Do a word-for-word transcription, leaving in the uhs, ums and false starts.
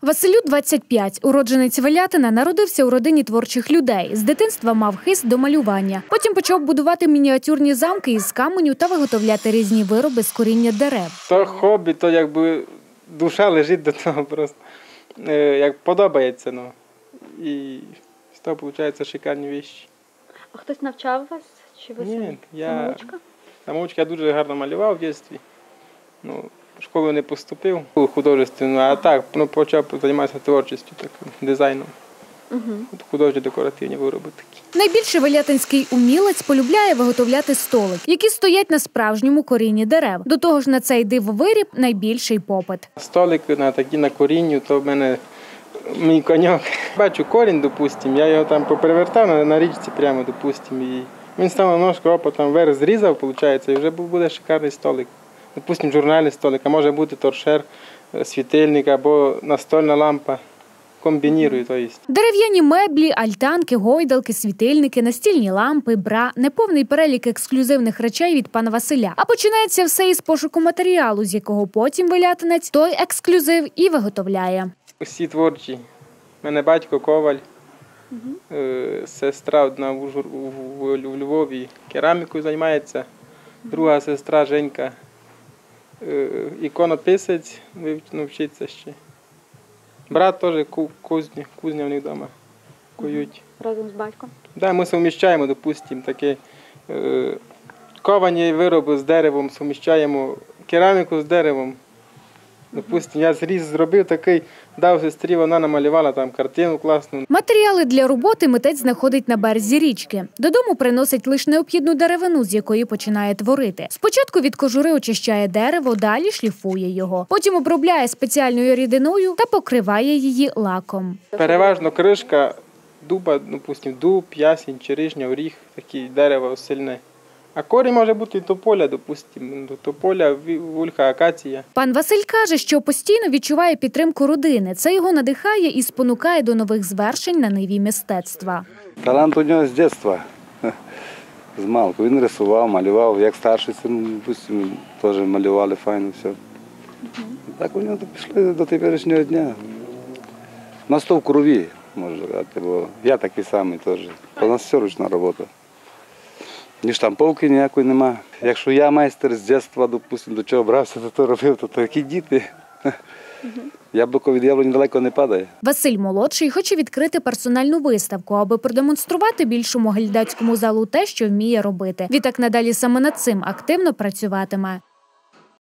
Василю двадцять п'ять. Уродженець Велятина народився у родині творчих людей. З дитинства мав хист до малювання. Потім почав будувати мініатюрні замки із каменю та виготовляти різні вироби з коріння дерев. То хобі, то якби душа лежить до того просто. Як подобається, ну. І з того виходить шикарні віші. А хтось навчав вас? Чи ви Ні, я самоучка? самоучка, я дуже гарно малював в дитинстві. Ну, в школу не поступив художественну, а так ну, почав займатися творчістю, так, дизайном. Угу. Художні декоративні вироби такі. Найбільше велятинський умілець полюбляє виготовляти столик, які стоять на справжньому корінні дерев. До того ж на цей дивовиріб найбільший попит. Столик на такі на корінню, то в мене мій коньок. Бачу корінь, допустим, я його там поперевертав на, на річці прямо, допустим, і він став немножко опитом вверх зрізав, виходить, і вже буде шикарний столик. Допустим, журнальний столик, а може бути торшер, світильник або настольна лампа. Комбінірую, то є. Дерев'яні меблі, альтанки, гойдалки, світильники, настільні лампи, бра – неповний перелік ексклюзивних речей від пана Василя. А починається все із пошуку матеріалу, з якого потім велятинець той ексклюзив і виготовляє. Усі творчі. У мене батько коваль, угу. Сестра одна в, в, в Львові керамікою займається, друга сестра Женька, іконописець, навчиться ще. Брат теж кузня, кузня в них вдома кують. Разом з батьком? Так, да, ми суміщаємо, допустимо, такі е, ковані вироби з деревом, суміщаємо кераміку з деревом. Допустимо, я зріз зробив такий, дав сестрі, вона намалювала там картину класну. Матеріали для роботи митець знаходить на березі річки. Додому приносить лише необхідну деревину, з якої починає творити. Спочатку від кожури очищає дерево, далі шліфує його. Потім обробляє спеціальною рідиною та покриває її лаком. Переважно кришка дуба, допустимо, дуб, ясінь, черешня, оріх, такі дерева сильне. А корінь може бути і тополя, допустимо, тополя, вульха, акація. Пан Василь каже, що постійно відчуває підтримку родини. Це його надихає і спонукає до нових звершень на ниві мистецтва. Талант у нього з дитинства, з малку. Він рисував, малював, як старший син, допустимо, теж малювали файно все. Так у нього пішли до теперішнього дня. У нас то в крові, можна сказати, бо я такий самий теж. У нас все ручна робота. Ні штамповки ніякої нема. Якщо я майстер з дитинства, допустим, до чого брався, то то робив, то такі діти. Яблуко від яблуні далеко не падає. Василь молодший хоче відкрити персональну виставку, аби продемонструвати більшому гайдацькому залу те, що вміє робити. Відтак надалі саме над цим активно працюватиме.